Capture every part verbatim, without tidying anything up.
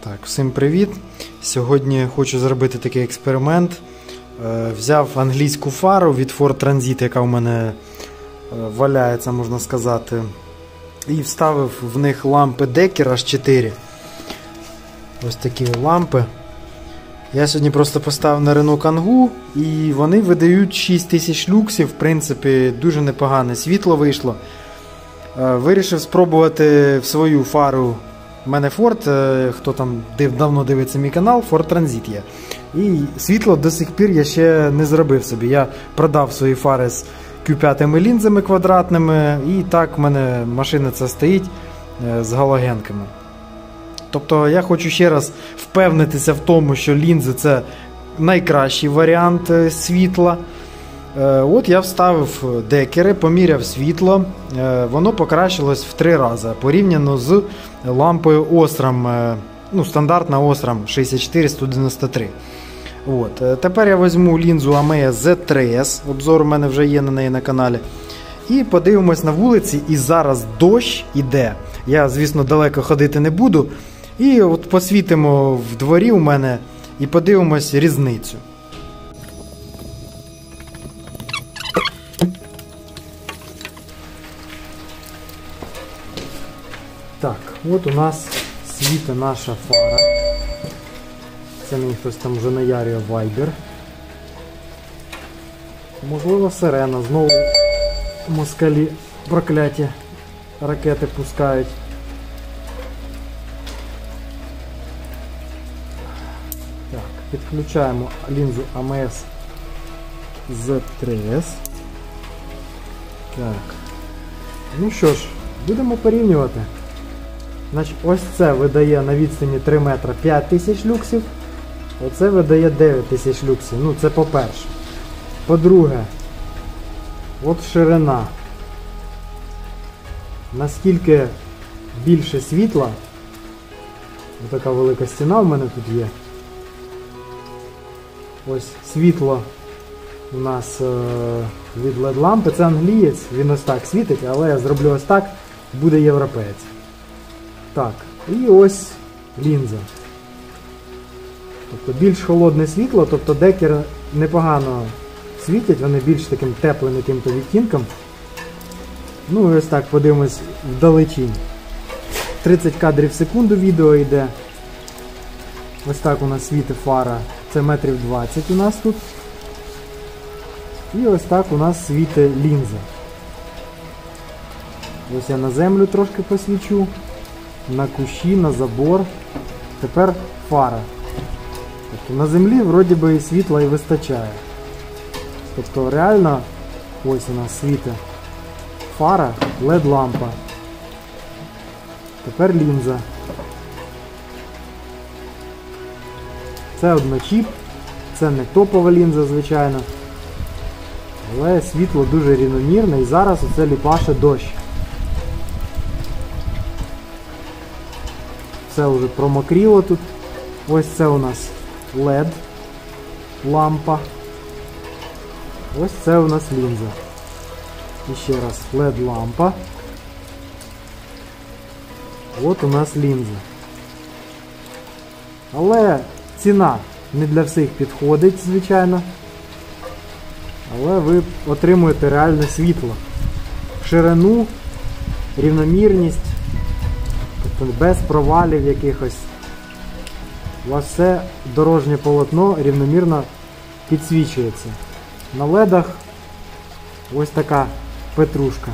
Так, всім привіт! Сьогодні хочу зробити такий експеримент. Е, взяв англійську фару від Ford Transit, яка у мене е, валяється, можна сказати, і вставив в них лампи Decker аш чотири. Ось такі лампи. Я сьогодні просто поставив на Renault Kangoo, і вони видають шість тисяч люксів, в принципі, дуже непогане світло вийшло. Е, вирішив спробувати в свою фару. У мене Ford, хто там див, давно дивиться мій канал, Ford Transit є. І світло до сих пір я ще не зробив собі. Я продав свої фари з кю п'ять лінзами квадратними, і так в мене машина ця стоїть з галогенками. Тобто я хочу ще раз впевнитися в тому, що лінзи це найкращий варіант світла. От я вставив декери, поміряв світло, воно покращилось в три рази порівняно з лампою Osram, ну, стандартна Osram шістдесят чотири сто дев'яносто три. От. Тепер я візьму лінзу Amea зет три ес, обзор у мене вже є на неї на каналі, і подивимось на вулиці, і зараз дощ іде, я, звісно, далеко ходити не буду, і от посвітимо в дворі у мене і подивимось різницю. Так, от у нас світа наша фара. Це мені хтось там вже наярює Viber. Можливо, сирена. Знову москалі прокляті ракети пускають. Так, підключаємо лінзу Amea зет три ес. Так. Ну що ж, будемо порівнювати. Значить, ось це видає на відстані три метри п'ять тисяч люксів, оце видає дев'ять тисяч люксів. Ну, це по-перше. По-друге, от ширина. Наскільки більше світла, ось така велика стіна в мене тут є. Ось світло у нас е від лед лампи, це англієць, він ось так світить, але я зроблю ось так, буде європеєць. Так, і ось лінза. Тобто більш холодне світло, тобто декер непогано світять, вони більш таким теплим яким-то відтінком. Ну і ось так подивимось вдалечінь. тридцять кадрів в секунду відео йде. Ось так у нас світить фара, це метрів двадцять у нас тут. І ось так у нас світить лінза. Ось я на землю трошки посвічу. На кущі, на забор. Тепер фара. Тобто на землі вроді би і світла і вистачає. Тобто реально ось у нас світить фара, лед лампа. Тепер лінза. Це одночіп, це не топова лінза, звичайно. Але світло дуже рівномірне і зараз оце ліпаше дощ. Все вже промокріло тут. Ось це у нас лед лампа. Ось це у нас лінза. І ще раз лед лампа. От у нас лінза. Але ціна не для всіх підходить, звичайно. Але ви отримуєте реальне світло. Ширину, рівномірність. Тобто без провалів якихось. У вас все дорожнє полотно рівномірно підсвічується. На ледах ось така петрушка.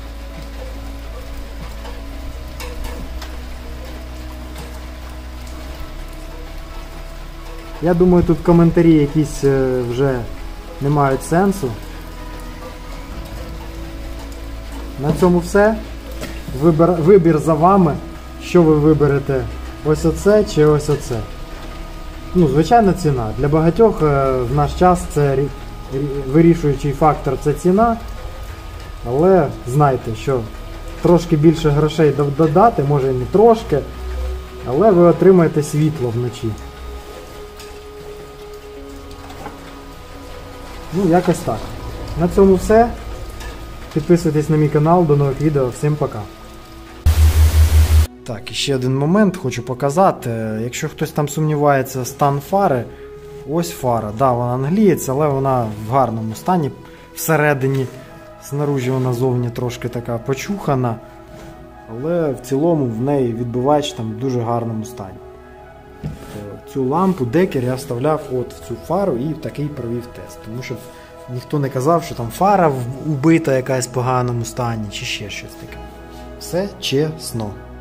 Я думаю, тут коментарі якісь вже не мають сенсу. На цьому все. Вибір, вибір за вами. Що ви виберете? Ось оце чи ось оце? Ну, звичайно, ціна. Для багатьох в наш час це вирішуючий фактор – це ціна. Але знайте, що трошки більше грошей додати, може і не трошки, але ви отримаєте світло вночі. Ну, якось так. На цьому все. Підписуйтесь на мій канал. До нових відео. Всім пока. Так, і ще один момент хочу показати. Якщо хтось там сумнівається, стан фари, ось фара. Да, вона англієць, але вона в гарному стані. Всередині, знаружі вона зовні трошки така почухана. Але в цілому в неї відбивач там в дуже гарному стані. Цю лампу декер я вставляв от в цю фару і такий провів тест. Тому що ніхто не казав, що там фара убита якась в поганому стані чи ще щось таке. Все чесно.